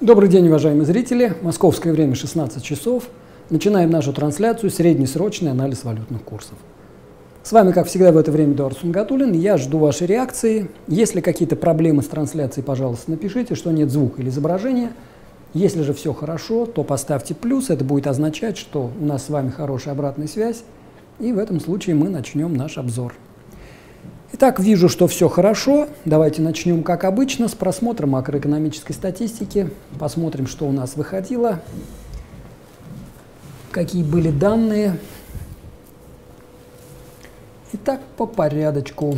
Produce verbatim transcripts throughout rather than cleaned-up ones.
Добрый день, уважаемые зрители. Московское время шестнадцать часов. Начинаем нашу трансляцию «Среднесрочный анализ валютных курсов». С вами, как всегда, в это время Эдуард Сунгатуллин. Я жду вашей реакции. Если какие-то проблемы с трансляцией, пожалуйста, напишите, что нет звука или изображения. Если же все хорошо, то поставьте плюс. Это будет означать, что у нас с вами хорошая обратная связь. И в этом случае мы начнем наш обзор. Итак, вижу, что все хорошо. Давайте начнем, как обычно, с просмотра макроэкономической статистики. Посмотрим, что у нас выходило, какие были данные. Итак, по порядочку.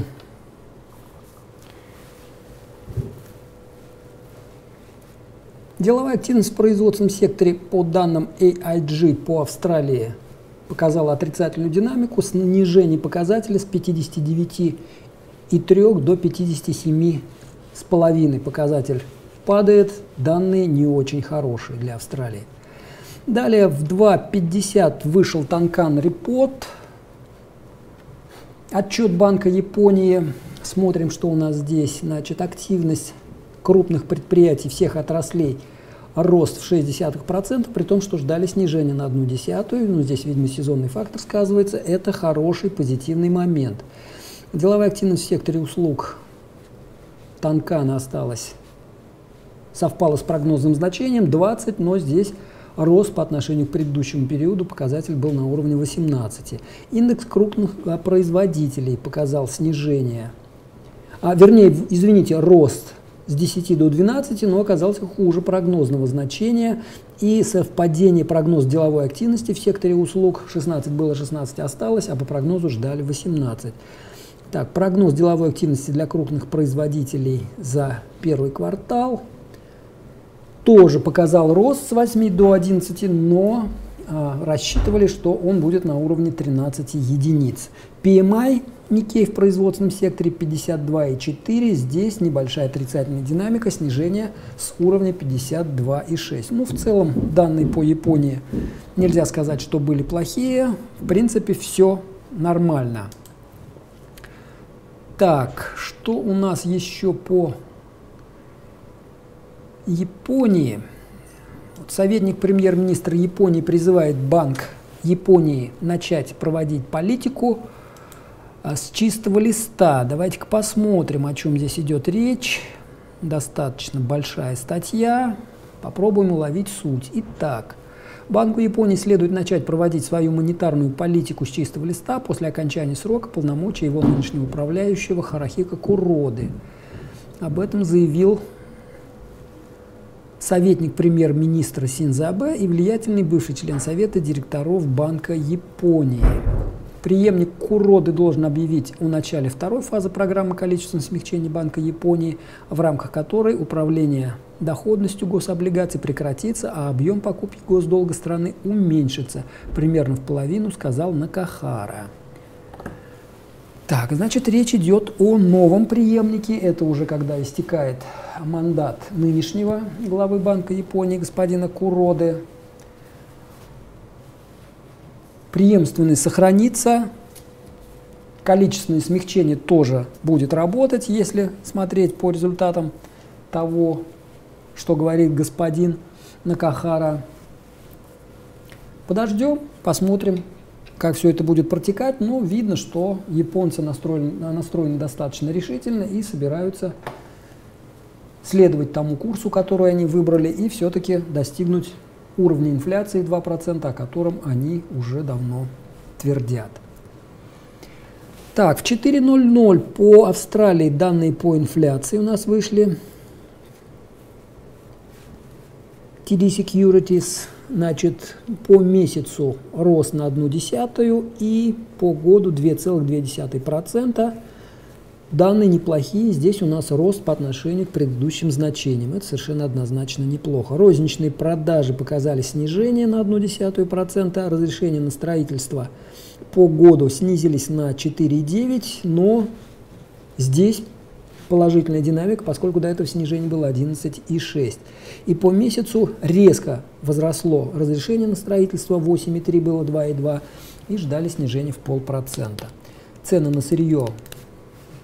Деловая активность в производственном секторе по данным эй ай джи по Австралии показала отрицательную динамику, снижение показателя с пятидесяти девяти и трёх до пятидесяти семи с половиной. Показатель падает, данные не очень хорошие для Австралии. Далее в два пятьдесят вышел Танкан Репорт, отчет Банка Японии. Смотрим, что у нас здесь. Значит, активность крупных предприятий всех отраслей рост в шесть десятых процента, при том, что ждали снижения на одну десятую. Ну, здесь, видимо, сезонный фактор сказывается. Это хороший позитивный момент. Деловая активность в секторе услуг Танкана осталась, совпала с прогнозным значением двадцать, но здесь рост по отношению к предыдущему периоду, показатель был на уровне восемнадцати. Индекс крупных производителей показал снижение, а, вернее, извините, рост с десяти до двенадцати, но оказался хуже прогнозного значения. И совпадение прогноз деловой активности в секторе услуг шестнадцать было, шестнадцать осталось, а по прогнозу ждали восемнадцать. Так, прогноз деловой активности для крупных производителей за первый квартал тоже показал рост с восьми до одиннадцати, но а, рассчитывали, что он будет на уровне тринадцати единиц. пи эм ай Никей в производственном секторе пятьдесят два и четыре, здесь небольшая отрицательная динамика, снижение с уровня пятьдесят два и шесть. Ну, в целом, данные по Японии нельзя сказать, что были плохие, в принципе, все нормально. Так, что у нас еще по Японии? Советник премьер-министра Японии призывает Банк Японии начать проводить политику с чистого листа. Давайте-ка посмотрим, о чем здесь идет речь. Достаточно большая статья. Попробуем уловить суть. Итак, Банку Японии следует начать проводить свою монетарную политику с чистого листа после окончания срока полномочий его нынешнего управляющего Харухико Куроды. Об этом заявил советник премьер-министра Синдзо Абэ и влиятельный бывший член Совета директоров Банка Японии. Преемник Куроды должен объявить о начале второй фазы программы количественного смягчения Банка Японии, в рамках которой управление доходностью гособлигаций прекратится, а объем покупки госдолга страны уменьшится примерно в половину, сказал Накахара. Так, значит, речь идет о новом преемнике. Это уже когда истекает мандат нынешнего главы Банка Японии господина Куроды. Преемственность сохранится, количественное смягчение тоже будет работать, если смотреть по результатам того, что говорит господин Накахара. Подождем, посмотрим, как все это будет протекать. Но видно, что японцы настроены, настроены достаточно решительно и собираются следовать тому курсу, который они выбрали, и все-таки достигнуть уровня инфляции два процента, о котором они уже давно твердят. Так, в четыре ноль ноль по Австралии данные по инфляции у нас вышли. ти ди Securities, значит, по месяцу рост на одну десятую и по году две целых две десятых процента. Данные неплохие, здесь у нас рост по отношению к предыдущим значениям. Это совершенно однозначно неплохо. Розничные продажи показали снижение на одну десятую процента, разрешения на строительство по году снизились на четыре и девять, но здесь положительная динамика, поскольку до этого снижение было одиннадцать и шесть. И по месяцу резко возросло разрешение на строительство, восемь и три было два и два, и ждали снижения в полпроцента. Цены на сырье.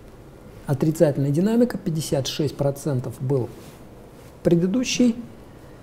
Отрицательная динамика, пятьдесят шесть процентов был предыдущий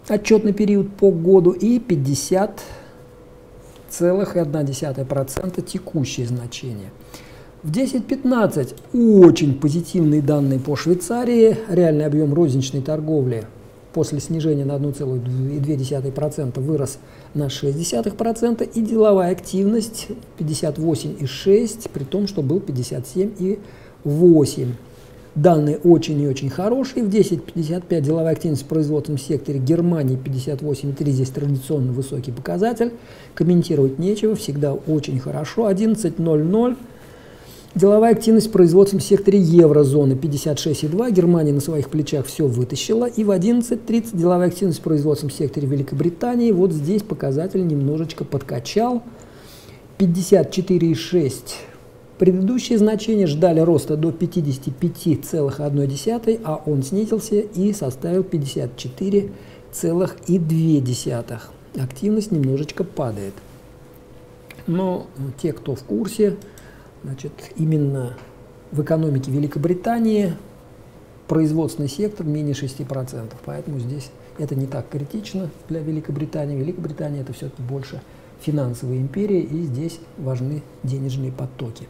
отчетный период по году и пятьдесят целых одна десятая процента текущее значение. В десять пятнадцать очень позитивные данные по Швейцарии. Реальный объем розничной торговли после снижения на одна целая две десятых процента вырос на шесть десятых процента, и деловая активность пятьдесят восемь и шесть десятых процента, при том, что был пятьдесят семь и восемь десятых процента. Данные очень и очень хорошие. В десять пятьдесят пять деловая активность в производственном секторе Германии пятьдесят восемь и три десятых, здесь традиционно высокий показатель. Комментировать нечего, всегда очень хорошо. одиннадцать ноль ноль. Деловая активность в производственном секторе еврозоны пятьдесят шесть и два десятых, Германия на своих плечах все вытащила. И в одиннадцать тридцать деловая активность в производственном секторе Великобритании. Вот здесь показатель немножечко подкачал. пятьдесят четыре и шесть десятых. Предыдущие значения ждали роста до пятидесяти пяти целых одной десятой, а он снизился и составил пятьдесят четыре целых две десятых. Активность немножечко падает. Но те, кто в курсе, значит, именно в экономике Великобритании производственный сектор менее шести процентов. Поэтому здесь это не так критично для Великобритании. Великобритания это все-таки больше финансовая империя, и здесь важны денежные потоки.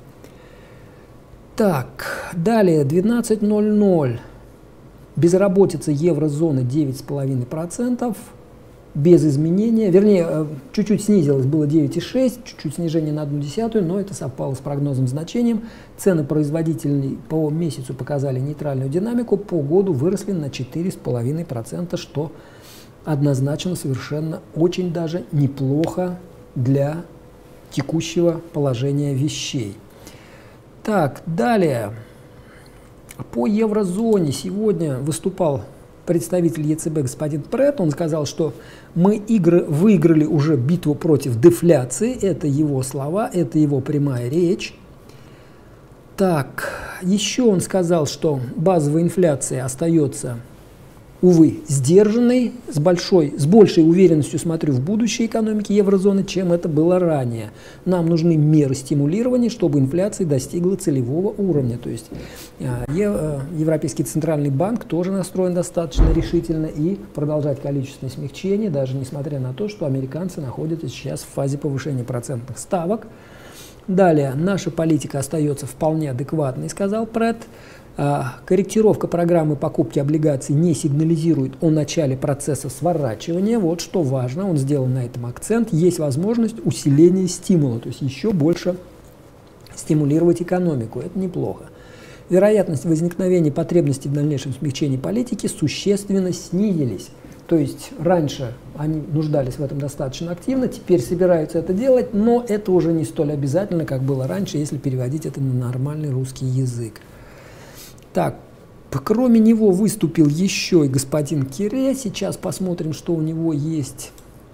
Так, далее двенадцать ноль ноль. Безработица еврозоны девять целых пять десятых процента. Без изменения, вернее, чуть-чуть снизилось, было девять и шесть десятых, чуть-чуть снижение на одну десятую, но это совпало с прогнозным значением. Цены производителей по месяцу показали нейтральную динамику, по году выросли на четыре целых пять десятых процента, что однозначно совершенно очень даже неплохо для текущего положения вещей. Так, далее. По еврозоне сегодня выступал представитель ЕЦБ господин Прет. Он сказал, что мы игры, выиграли уже битву против дефляции. Это его слова, это его прямая речь. Так, еще он сказал, что базовая инфляция остается, увы, сдержанной, с, большой, с большей уверенностью смотрю в будущее экономики еврозоны, чем это было ранее. Нам нужны меры стимулирования, чтобы инфляция достигла целевого уровня. То есть Европейский центральный банк тоже настроен достаточно решительно и продолжать количественное смягчение, даже несмотря на то, что американцы находятся сейчас в фазе повышения процентных ставок. Далее, наша политика остается вполне адекватной, сказал Прет. Корректировка программы покупки облигаций не сигнализирует о начале процесса сворачивания. Вот что важно, он сделал на этом акцент. Есть возможность усиления стимула, то есть еще больше стимулировать экономику. Это неплохо. Вероятность возникновения потребности в дальнейшем смягчении политики существенно снизились. То есть раньше они нуждались в этом достаточно активно, теперь собираются это делать, но это уже не столь обязательно, как было раньше, если переводить это на нормальный русский язык. Так, кроме него выступил еще и господин Кире. Сейчас посмотрим, что у него есть.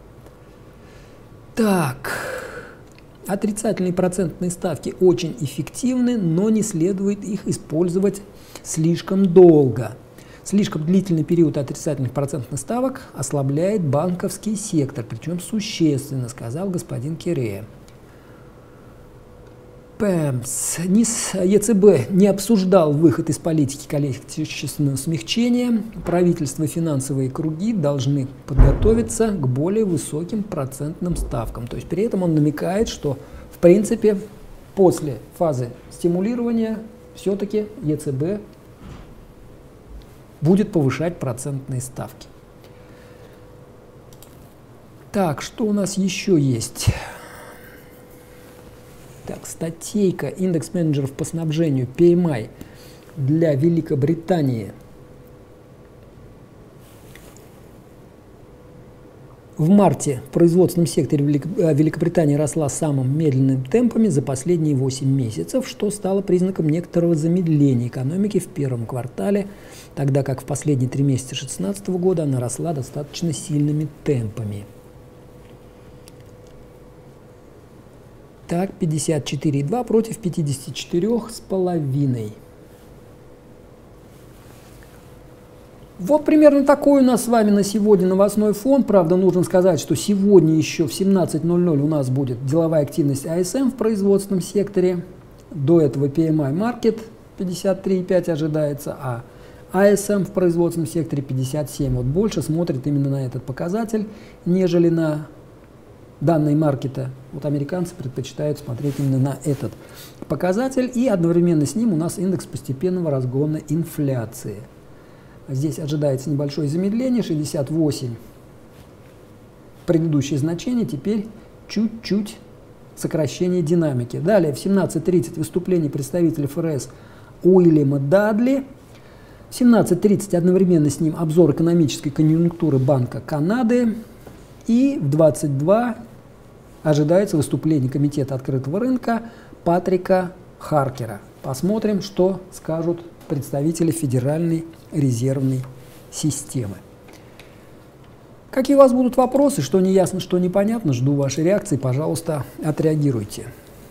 Так, отрицательные процентные ставки очень эффективны, но не следует их использовать слишком долго. Слишком длительный период отрицательных процентных ставок ослабляет банковский сектор, причем существенно, сказал господин Кире. ПЭМС. НИС ЕЦБ не обсуждал выход из политики количественного смягчения. Правительство и финансовые круги должны подготовиться к более высоким процентным ставкам. То есть при этом он намекает, что в принципе после фазы стимулирования все-таки ЕЦБ будет повышать процентные ставки. Так, что у нас еще есть? Так, статейка индекс менеджеров по снабжению пи эм ай для Великобритании в марте в производственном секторе Великобритании росла самым медленными темпами за последние восемь месяцев, что стало признаком некоторого замедления экономики в первом квартале, тогда как в последние три месяца две тысячи шестнадцатого года она росла достаточно сильными темпами. Так, пятьдесят четыре и два против пятидесяти четырёх с половиной. Вот примерно такой у нас с вами на сегодня новостной фон. Правда, нужно сказать, что сегодня еще в семнадцать ноль ноль у нас будет деловая активность а эс эм в производственном секторе. До этого пи эм ай Market пятьдесят три и пять ожидается, а ай эс эм в производственном секторе пятьдесят семь. Вот больше смотрит именно на этот показатель, нежели на данные маркета. Вот американцы предпочитают смотреть именно на этот показатель, и одновременно с ним у нас индекс постепенного разгона инфляции. Здесь ожидается небольшое замедление, шестьдесят восемь предыдущее значение, теперь чуть-чуть сокращение динамики. Далее в семнадцать тридцать выступление представителя эф эр эс Уильяма Дадли. В семнадцать тридцать одновременно с ним обзор экономической конъюнктуры Банка Канады. И в двадцать два ожидается выступление Комитета открытого рынка Патрика Харкера. Посмотрим, что скажут представители Федеральной резервной системы. Какие у вас будут вопросы, что не ясно, что непонятно, жду вашей реакции, пожалуйста, отреагируйте.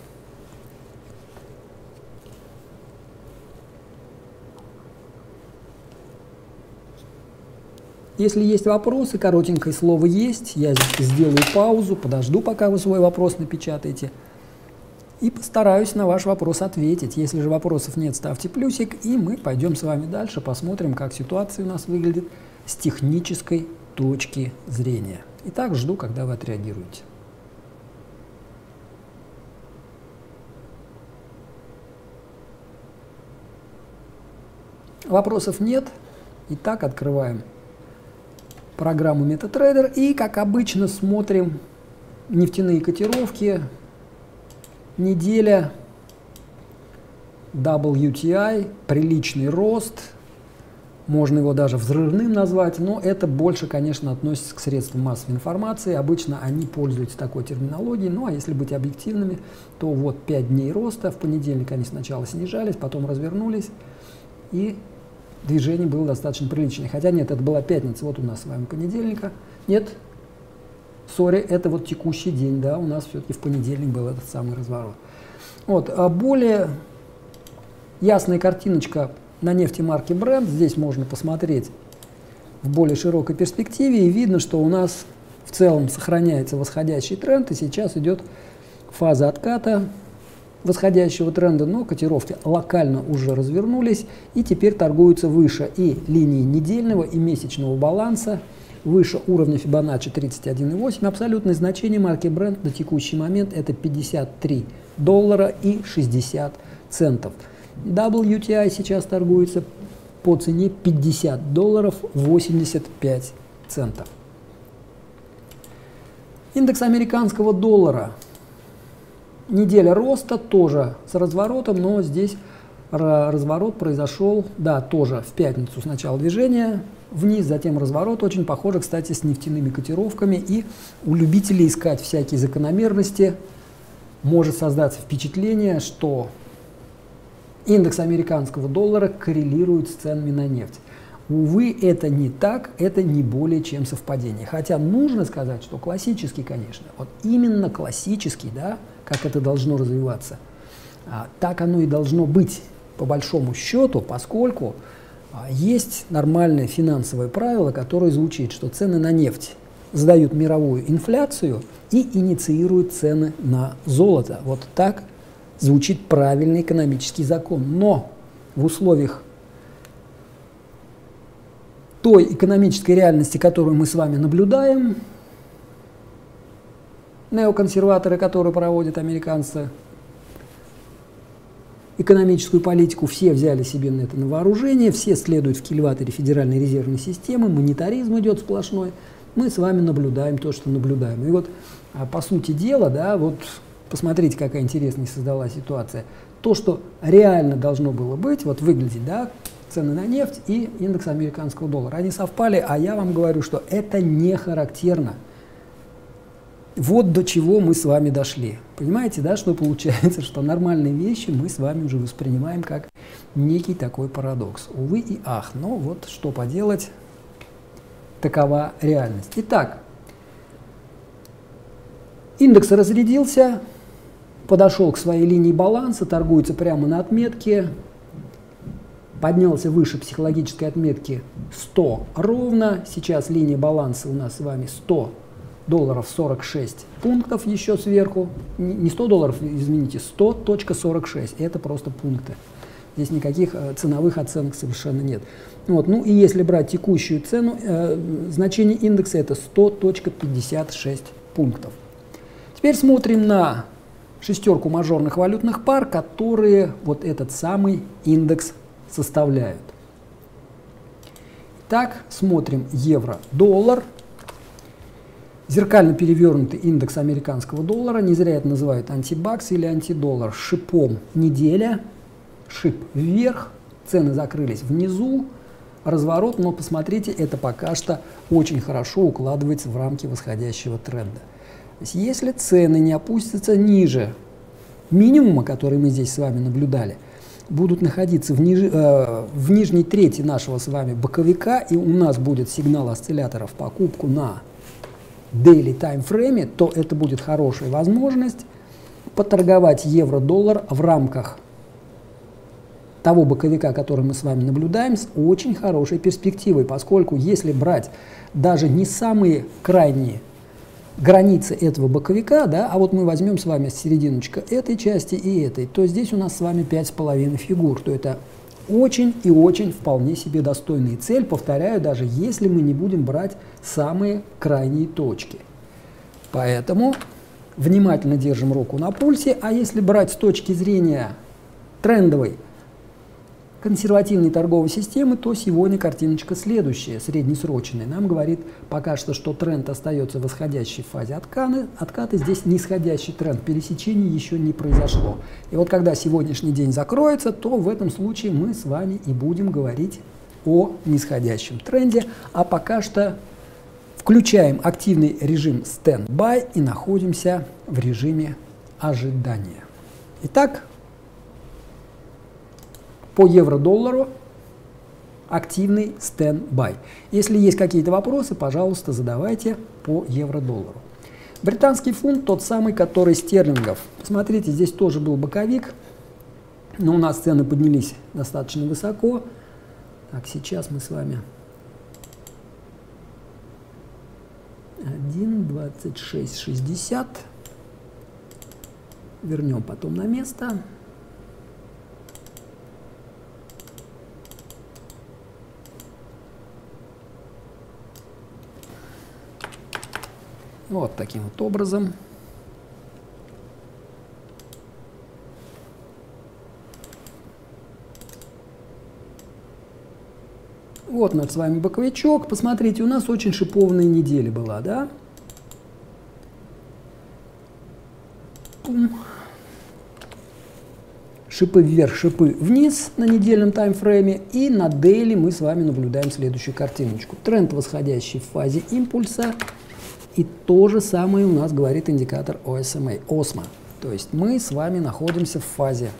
Если есть вопросы, коротенькое слово «есть», я сделаю паузу, подожду, пока вы свой вопрос напечатаете, и постараюсь на ваш вопрос ответить. Если же вопросов нет, ставьте плюсик, и мы пойдем с вами дальше, посмотрим, как ситуация у нас выглядит с технической точки зрения. Итак, жду, когда вы отреагируете. Вопросов нет. Итак, открываем программу MetaTrader и, как обычно, смотрим нефтяные котировки. Неделя дабл ю ти ай, приличный рост, можно его даже взрывным назвать, но это больше, конечно, относится к средствам массовой информации. Обычно они пользуются такой терминологией. Ну а если быть объективными, то вот пять дней роста. В понедельник они сначала снижались, потом развернулись, и движение было достаточно приличное. Хотя нет, это была пятница, вот у нас с вами понедельника. Нет, сори, это вот текущий день, да, у нас все-таки в понедельник был этот самый разворот. Вот, а более ясная картиночка на нефти марки Brent. Здесь можно посмотреть в более широкой перспективе, и видно, что у нас в целом сохраняется восходящий тренд, и сейчас идет фаза отката восходящего тренда, но котировки локально уже развернулись и теперь торгуются выше и линии недельного и месячного баланса, выше уровня Фибоначчи тридцать один и восемь. Абсолютное значение марки Brent на текущий момент это пятьдесят три доллара и шестьдесят центов. дабл ю ти ай сейчас торгуется по цене пятьдесят долларов восемьдесят пять центов. Индекс американского доллара. Неделя роста тоже с разворотом, но здесь разворот произошел, да, тоже в пятницу. Сначала движение вниз, затем разворот. Очень похоже, кстати, с нефтяными котировками. И у любителей искать всякие закономерности может создаться впечатление, что индекс американского доллара коррелирует с ценами на нефть. Увы, это не так, это не более чем совпадение. Хотя нужно сказать, что классический, конечно, вот именно классический, да, как это должно развиваться, а, так оно и должно быть по большому счету, поскольку а, есть нормальное финансовое правило, которое звучит, что цены на нефть задают мировую инфляцию и инициируют цены на золото. Вот так звучит правильный экономический закон. Но в условиях той экономической реальности, которую мы с вами наблюдаем, неоконсерваторы, которые проводят американцы экономическую политику, все взяли себе на это на вооружение, все следуют в кильваторе Федеральной резервной системы, монетаризм идет сплошной, мы с вами наблюдаем то, что наблюдаем. И вот, по сути дела, да, вот посмотрите, какая интересная создалась ситуация. То, что реально должно было быть, вот выглядит, да, цены на нефть и индекс американского доллара. Они совпали, а я вам говорю, что это не характерно. Вот до чего мы с вами дошли. Понимаете, да, что получается, что нормальные вещи мы с вами уже воспринимаем как некий такой парадокс. Увы и ах, но вот что поделать, такова реальность. Итак, индекс разрядился, подошел к своей линии баланса, торгуется прямо на отметке, поднялся выше психологической отметки сто ровно. Сейчас линия баланса у нас с вами сто долларов сорок шесть пунктов еще сверху. Не сто долларов, извините, сто сорок шесть. Это просто пункты. здесь никаких э, ценовых оценок совершенно нет. Вот. Ну и если брать текущую цену, э, значение индекса это сто целых пятьдесят шесть пунктов. Теперь смотрим на шестерку мажорных валютных пар, которые вот этот самый индекс составляют. Так, смотрим евро-доллар. Зеркально перевернутый индекс американского доллара. Не зря это называют антибакс или антидоллар. Шипом неделя. Шип вверх. Цены закрылись внизу. Разворот, но посмотрите, это пока что очень хорошо укладывается в рамки восходящего тренда. То есть, если цены не опустятся ниже минимума, который мы здесь с вами наблюдали, будут находиться в, ниж... э, в нижней трети нашего с вами боковика, и у нас будет сигнал осциллятора в покупку на daily time frame, то это будет хорошая возможность поторговать евро-доллар в рамках того боковика, который мы с вами наблюдаем, с очень хорошей перспективой, поскольку если брать даже не самые крайние границы этого боковика, да, а вот мы возьмем с вами серединочка этой части и этой, то здесь у нас с вами пять с половиной фигур, то это очень и очень вполне себе достойная цель, повторяю, даже если мы не будем брать самые крайние точки. Поэтому внимательно держим руку на пульсе, а если брать с точки зрения трендовой консервативной торговой системы, то сегодня картиночка следующая, среднесрочная. Нам говорит пока что, что тренд остается в восходящей фазе откаты, откаты, здесь нисходящий тренд, пересечения еще не произошло. И вот когда сегодняшний день закроется, то в этом случае мы с вами и будем говорить о нисходящем тренде, а пока что включаем активный режим stand-by и находимся в режиме ожидания. Итак, по евро-доллару активный стенд-бай. Если есть какие-то вопросы, пожалуйста, задавайте по евро-доллару. Британский фунт тот самый, который стерлингов. Посмотрите, здесь тоже был боковик, но у нас цены поднялись достаточно высоко. Так, сейчас мы с вами один двадцать шесть шестьдесят. Вернем потом на место. Вот таким вот образом. Вот наш с вами боковичок. Посмотрите, у нас очень шипованная неделя была, да? Пум. Шипы вверх, шипы вниз на недельном таймфрейме. И на дейли мы с вами наблюдаем следующую картиночку. Тренд восходящий в фазе импульса. И то же самое у нас говорит индикатор о эс эм эй, осмо. То есть мы с вами находимся в фазе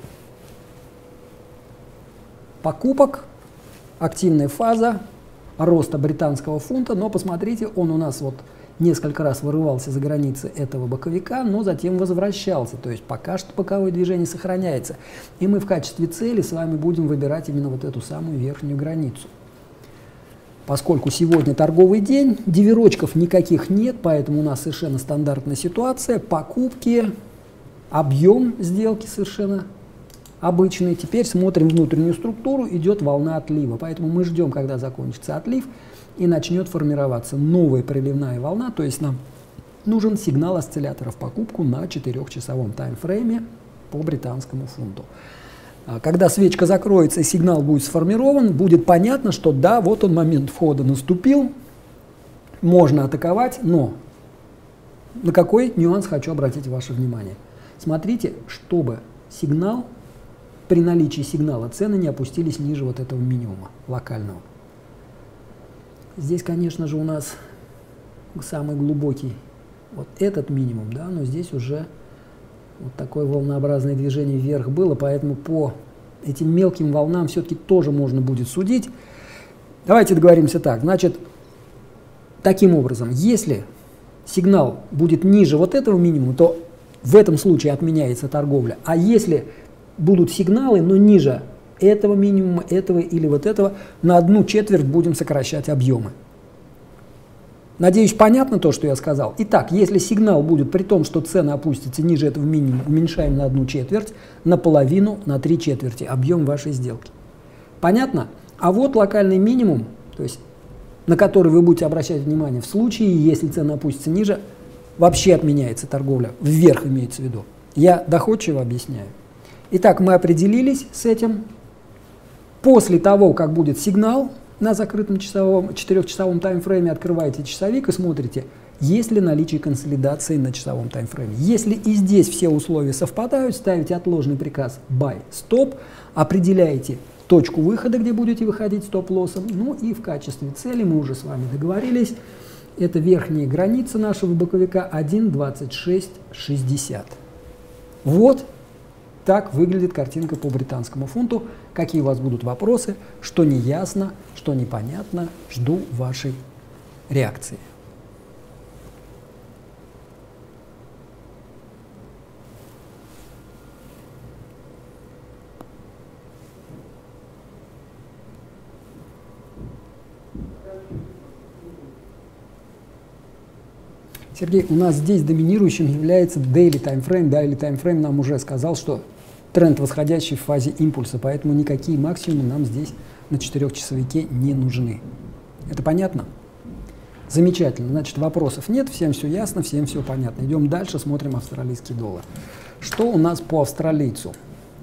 покупок, активная фаза роста британского фунта, но посмотрите, он у нас вот несколько раз вырывался за границы этого боковика, но затем возвращался. То есть пока что боковое движение сохраняется. И мы в качестве цели с вами будем выбирать именно вот эту самую верхнюю границу. Поскольку сегодня торговый день, диверочков никаких нет, поэтому у нас совершенно стандартная ситуация. Покупки, объем сделки совершенно обычный. Теперь смотрим внутреннюю структуру, идет волна отлива. Поэтому мы ждем, когда закончится отлив и начнет формироваться новая приливная волна. То есть нам нужен сигнал осциллятора в покупку на четырехчасовом таймфрейме по британскому фунту. Когда свечка закроется и сигнал будет сформирован, будет понятно, что да, вот он момент входа наступил, можно атаковать, но на какой нюанс хочу обратить ваше внимание. Смотрите, чтобы сигнал, при наличии сигнала цены не опустились ниже вот этого минимума локального. Здесь, конечно же, у нас самый глубокий вот этот минимум, да, но здесь уже вот такое волнообразное движение вверх было, поэтому по этим мелким волнам все-таки тоже можно будет судить. Давайте договоримся так. Значит, таким образом, если сигнал будет ниже вот этого минимума, то в этом случае отменяется торговля. А если будут сигналы, но ниже этого минимума, этого или вот этого, на одну четверть будем сокращать объемы. Надеюсь, понятно то, что я сказал. Итак, если сигнал будет при том, что цены опустятся ниже этого минимума, уменьшаем на одну четверть, на половину, на три четверти объем вашей сделки. Понятно? А вот локальный минимум, то есть на который вы будете обращать внимание в случае, если цены опустятся ниже, вообще отменяется торговля, вверх имеется в виду. Я доходчиво объясняю. Итак, мы определились с этим. После того, как будет сигнал на закрытом часовом, четырехчасовом таймфрейме, открываете часовик и смотрите, есть ли наличие консолидации на часовом таймфрейме. Если и здесь все условия совпадают, ставите отложенный приказ buy, stop, определяете точку выхода, где будете выходить стоп-лоссом. Ну и в качестве цели мы уже с вами договорились. Это верхняя граница нашего боковика один двадцать шесть шестьдесят. Вот так выглядит картинка по британскому фунту. Какие у вас будут вопросы, что не ясно, что непонятно, жду вашей реакции. Сергей, у нас здесь доминирующим является daily time frame. Daily time frame нам уже сказал, что тренд восходящий в фазе импульса, поэтому никакие максимумы нам здесь на четырехчасовике не нужны. Это понятно? Замечательно. Значит, вопросов нет, всем все ясно, всем все понятно. Идем дальше, смотрим австралийский доллар. Что у нас по австралийцу?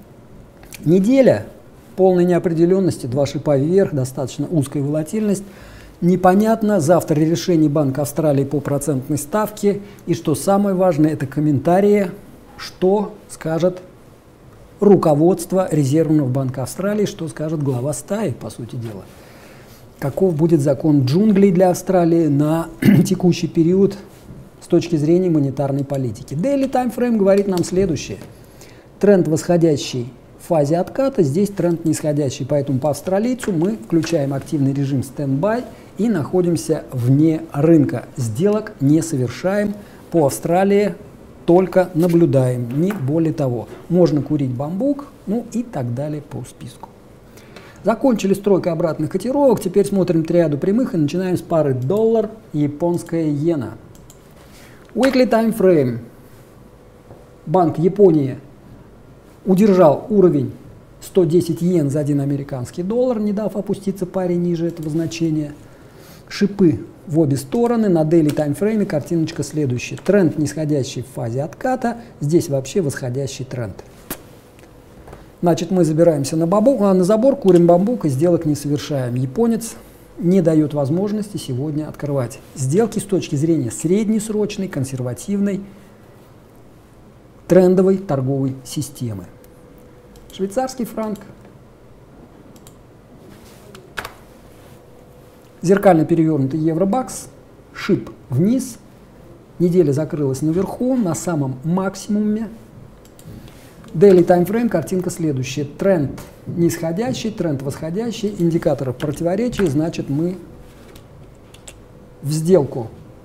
Неделя полной неопределенности, два шипа вверх, достаточно узкая волатильность. Непонятно завтра решение Банка Австралии по процентной ставке. И что самое важное, это комментарии, что скажет руководство Резервного банка Австралии, что скажет глава стаи, по сути дела. Каков будет закон джунглей для Австралии на текущий период с точки зрения монетарной политики. Daily time frame говорит нам следующее. Тренд восходящий в фазе отката, здесь тренд нисходящий. Поэтому по австралийцу мы включаем активный режим стендбай и находимся вне рынка. Сделок не совершаем. По Австралии только наблюдаем, не более того. Можно курить бамбук, ну и так далее по списку. Закончили стройкой обратных котировок, теперь смотрим триаду прямых и начинаем с пары доллар, японская иена. Weekly time frame. Банк Японии удержал уровень сто десять йен за один американский доллар, не дав опуститься паре ниже этого значения. Шипы в обе стороны. На daily таймфрейме картиночка следующая. Тренд нисходящий в фазе отката. Здесь вообще восходящий тренд. Значит, мы забираемся на, бабу, а, на забор, курим бамбук и сделок не совершаем. Японец не дает возможности сегодня открывать сделки с точки зрения среднесрочной, консервативной, трендовой торговой системы. Швейцарский франк. Зеркально перевернутый евро-бакс, шип вниз, неделя закрылась наверху, на самом максимуме. Daily time frame, картинка следующая. Тренд нисходящий, тренд восходящий, индикаторов противоречий, значит мы в сделку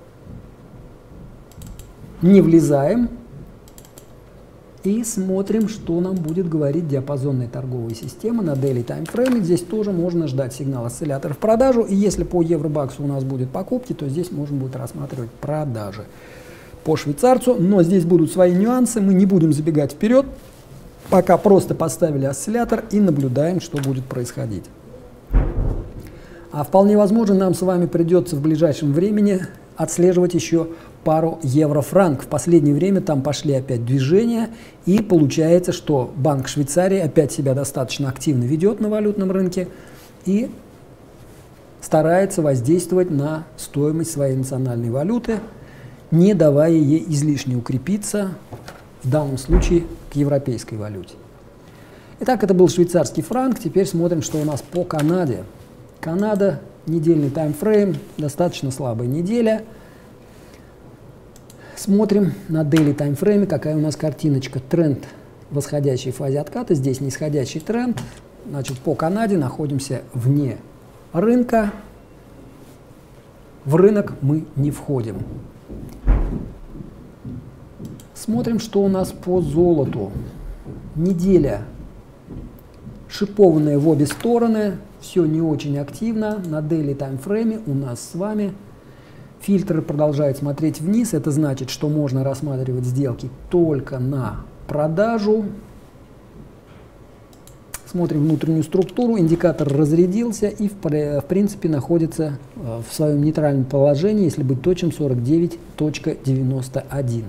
не влезаем. И смотрим, что нам будет говорить диапазонная торговая система на daily time frame. Здесь тоже можно ждать сигнал осциллятора в продажу. И если по евро-баксу у нас будут покупки, то здесь можно будет рассматривать продажи по швейцарцу. Но здесь будут свои нюансы. Мы не будем забегать вперед. Пока просто поставили осциллятор и наблюдаем, что будет происходить. А вполне возможно, нам с вами придется в ближайшем времени отслеживать еще пару евро-франк. В последнее время там пошли опять движения, и получается, что Банк Швейцарии опять себя достаточно активно ведет на валютном рынке и старается воздействовать на стоимость своей национальной валюты, не давая ей излишне укрепиться, в данном случае к европейской валюте. Итак, это был швейцарский франк. Теперь смотрим, что у нас по Канаде. Канада, недельный таймфрейм, достаточно слабая неделя. Смотрим на daily таймфрейме, какая у нас картиночка. Тренд в восходящей фазе отката, здесь нисходящий тренд. Значит, по Канаде находимся вне рынка. В рынок мы не входим. Смотрим, что у нас по золоту. Неделя шипованная в обе стороны, все не очень активно. На daily таймфрейме у нас с вами Фильтр продолжает смотреть вниз. Это значит, что можно рассматривать сделки только на продажу. Смотрим внутреннюю структуру. Индикатор разрядился и в, в принципе находится в своем нейтральном положении, если быть точным, сорок девять девяносто один.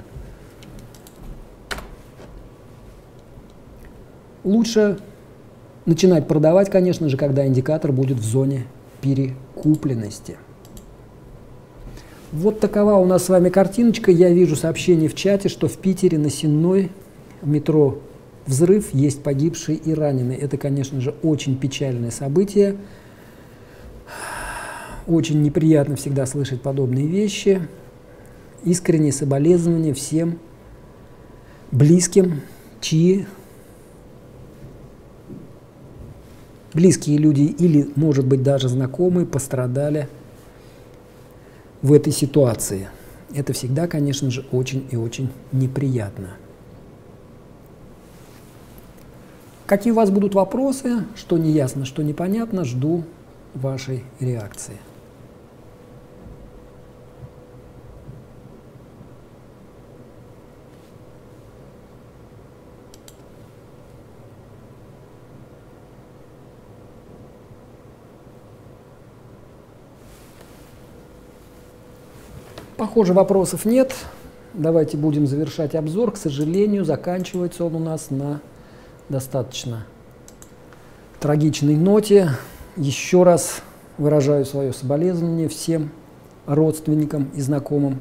Лучше начинать продавать, конечно же, когда индикатор будет в зоне перекупленности. Вот такова у нас с вами картиночка. Я вижу сообщение в чате, что в Питере на Сенной метро взрыв, есть погибшие и раненые. Это, конечно же, очень печальное событие. Очень неприятно всегда слышать подобные вещи. Искренние соболезнования всем близким, чьи близкие люди или, может быть, даже знакомые пострадали в этой ситуации. Это всегда, конечно же, очень и очень неприятно. Какие у вас будут вопросы, что неясно, что непонятно, жду вашей реакции. Похоже, вопросов нет. Давайте будем завершать обзор. К сожалению, заканчивается он у нас на достаточно трагичной ноте. Еще раз выражаю свое соболезнование всем родственникам и знакомым,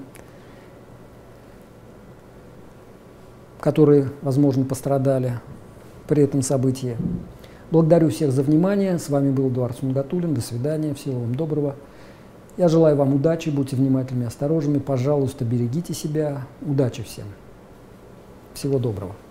которые, возможно, пострадали при этом событии. Благодарю всех за внимание. С вами был Эдуард Сунгатуллин. До свидания. Всего вам доброго. Я желаю вам удачи, будьте внимательными, осторожными. Пожалуйста, берегите себя. Удачи всем. Всего доброго.